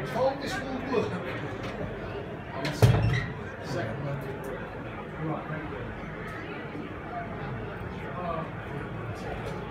told this will work. Second one. Right, thank you.